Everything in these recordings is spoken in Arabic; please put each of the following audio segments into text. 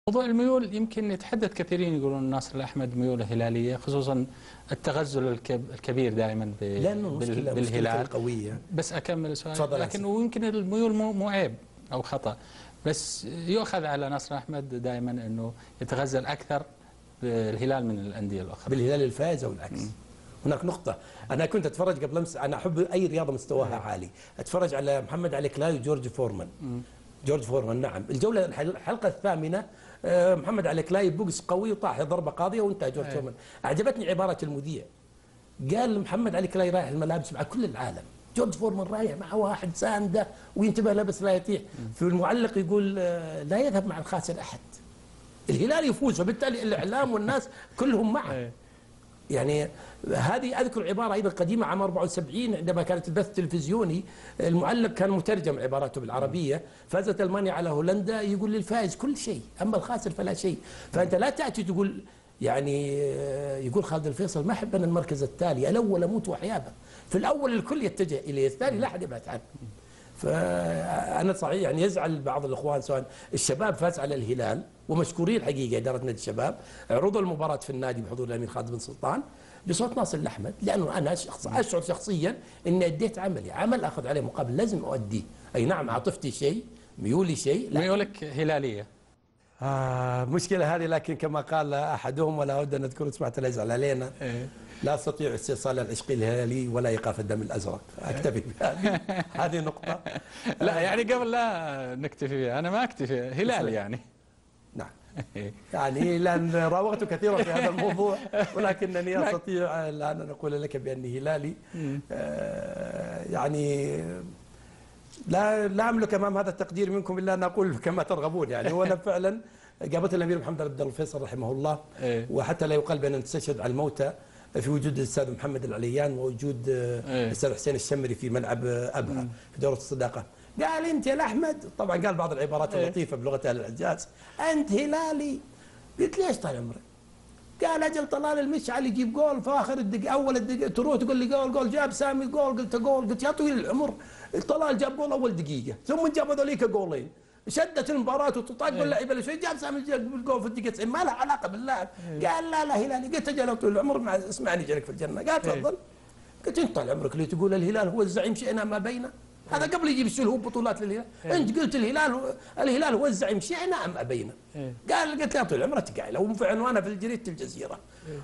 موضوع الميول يمكن يتحدث كثيرين يقولون ناصر الأحمد ميوله هلالية، خصوصا التغزل الكبير دائما بالهلال. قوية. بس أكمل سؤال، لكن ويمكن الميول مو عيب أو خطأ، بس يؤخذ على ناصر الأحمد دائما أنه يتغزل أكثر بالهلال من الأندية الأخرى، بالهلال الفائز أو العكس. هناك نقطة، أنا كنت أتفرج قبل أمس، أنا أحب أي رياضة مستواها عالي، أتفرج على محمد علي كلاي وجورج فورمان. جورج فورمان نعم، الحلقة الثامنة محمد علي كلاي بوكس قوي وطاح ضربة قاضية وانتهى جورج فورمان. أعجبتني عبارة المذيع، قال محمد علي كلاي رايح الملابس مع كل العالم، جورج فورمان رايح مع واحد سانده وينتبه لبس لا يطيح. في المعلق يقول لا يذهب مع الخاسر أحد، الهلال يفوز، فبالتالي الإعلام والناس كلهم معه. يعني هذه أذكر عبارة أيضا قديمة عام 74 عندما كانت البث التلفزيوني، المعلق كان مترجم عباراته بالعربية، فازت ألمانيا على هولندا، يقول للفائز كل شيء أما الخاسر فلا شيء. فأنت لا تأتي تقول يعني يقول خالد الفيصل ما أحب أنا المركز التالي، الأول أموت وأحيابه، في الأول الكل يتجه إليه، الثاني لا أحد يبحث عنه. فأنا صحيح يعني يزعل بعض الإخوان، سواء الشباب فاز على الهلال ومشكورين الحقيقة إدارة نادي الشباب، عرضوا المباراة في النادي بحضور الأمير خالد بن سلطان بصوت ناصر الأحمد، لأنه أنا أشعر شخصيا إني أديت عملي، عمل أخذ عليه مقابل لازم أؤديه. أي نعم عاطفتي شيء، ميولي شيء، ميولك هلالية. مشكلة هذه، لكن كما قال أحدهم ولا أود أن نذكره سمعت لا يزعل علينا، لا أستطيع استئصال العشق الهلالي ولا إيقاف الدم الأزرق. أكتفي بهذه هذه نقطة. لا يعني قبل لا نكتفي بها، أنا ما أكتفي هلال يعني. نعم يعني لأن راوغت كثيرا في هذا الموضوع، ولكنني أستطيع الآن أن أقول لك بأني هلالي. يعني لا أملك أمام هذا التقدير منكم إلا أن أقول كما ترغبون يعني. وأنا فعلا قابلت الأمير محمد عبد الفيصل رحمه الله، وحتى لا يقال بأن نستشهد على الموتى في وجود الأستاذ محمد العليان ووجود الأستاذ حسين الشمري في ملعب أبها في دورة الصداقة. قال أنت يا أحمد، طبعا قال بعض العبارات اللطيفة بلغة أهل الحجاز، أنت هلالي. قلت ليش طال عمرك؟ قال أجل طلال المشعل يجيب جول في آخر الدقيقة، أول الدقيقة تروح تقول لي جول جاب سامي جول، قلت جول، قلت يا طويل العمر طلال جاب جول أول دقيقة، ثم جاب هذوليك جولين، شدت المباراة وتطاق باللعيبة اللي شوي، جاب سامي الجول في الدقيقة 90، ما له علاقة باللاعب. قال لا هلالي. قلت أجل يا طويل العمر اسمعني جالك في الجنة. قال تفضل. قلت أنت طال عمرك اللي تقول الهلال هو الزعيم شئنا ما بينه، هذا قبل يجيب السلهوب بطولات للهلال. انت قلت الهلال هو الزعيم شئنا ام ابينا. قال قلت يا طويل عمرك قايله وفي عنوانه في جريده الجزيره.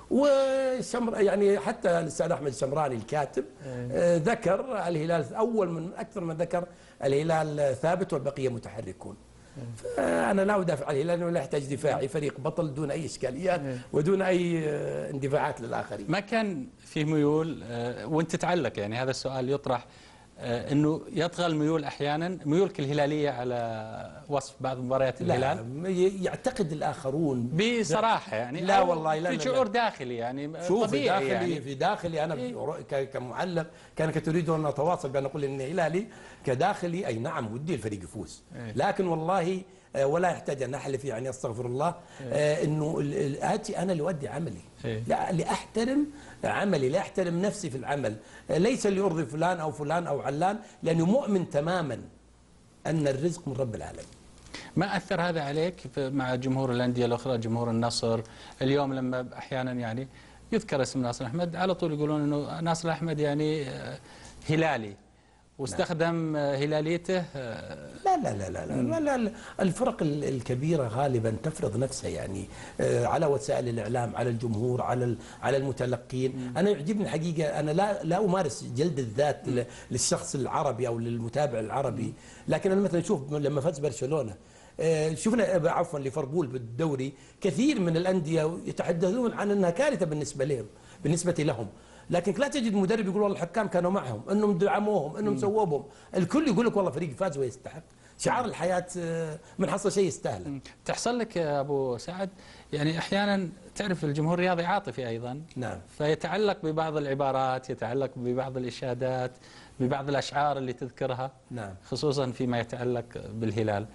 يعني حتى الاستاذ احمد الشمراني الكاتب ذكر الهلال اول من اكثر من ذكر الهلال ثابت والبقيه متحركون. فانا لا ادافع عن الهلال ولا يحتاج دفاعي، فريق بطل دون اي اشكاليات ودون اي اندفاعات للاخرين. ما كان فيه ميول وانت تعلق يعني هذا السؤال يطرح، انه يطغى الميول احيانا، ميولك الهلاليه على وصف بعض مباريات الهلال؟ لا يعتقد الاخرون بصراحه يعني، لا والله لا، في شعور داخلي يعني طبيعي يعني. في داخلي انا كمعلق كانك تريد ان نتواصل بان نقول اني هلالي كداخلي، اي نعم ودي الفريق يفوز، لكن والله ولا يحتاج ان احلف يعني استغفر الله، انه اتي انا لأؤدي عملي، لا لاحترم عملي، لا احترم نفسي في العمل، ليس ليرضي فلان او فلان او علان، لانه مؤمن تماما ان الرزق من رب العالمين. ما اثر هذا عليك مع جمهور الانديه الاخرى، جمهور النصر اليوم لما احيانا يعني يذكر اسم ناصر احمد على طول يقولون انه ناصر احمد يعني هلالي واستخدم هلاليته؟ لا لا لا لا لا, لا, لا الفرق الكبيرة غالبا تفرض نفسها يعني على وسائل الإعلام، على الجمهور، على المتلقين. أنا يعجبني حقيقة، أنا لا أمارس جلد الذات للشخص العربي أو للمتابع العربي، لكن أنا مثلا أشوف لما فاز برشلونة، شفنا عفوا ليفربول بالدوري، كثير من الأندية يتحدثون عن أنها كارثة بالنسبة لهم، لكن لا تجد مدرب يقول والله الحكام كانوا معهم، انهم دعموهم، انهم سووا بهم، الكل يقول لك والله فريق فاز ويستحق. شعار الحياه من حصل شيء يستاهل. تحصل لك يا ابو سعد يعني احيانا تعرف الجمهور الرياضي عاطفي ايضا، نعم، فيتعلق ببعض العبارات، يتعلق ببعض الاشادات، ببعض الاشعار اللي تذكرها، نعم، خصوصا فيما يتعلق بالهلال.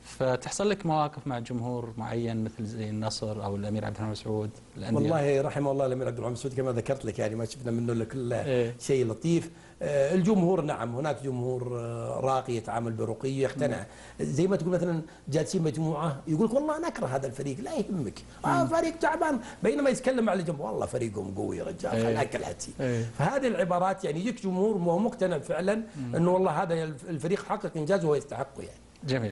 فتحصل لك مواقف مع جمهور معين مثل زي النصر او الامير عبد الرحمن مسعود الأندية؟ والله رحمه الله الامير عبد الرحمن مسعود كما ذكرت لك يعني ما شفنا منه الا كل شيء لطيف. الجمهور نعم هناك جمهور راقي يتعامل برقي يقتنع. زي ما تقول مثلا جالسين مجموعه يقول لك والله انا اكره هذا الفريق لا يهمك فريق تعبان بينما يتكلم مع اللي جنبه والله فريقهم قوي يا رجال خلينا اكل حتي. فهذه العبارات يعني يجيك جمهور وهو مقتنع فعلا انه والله هذا الفريق حقق انجاز وهو يستحقه يعني. جميل.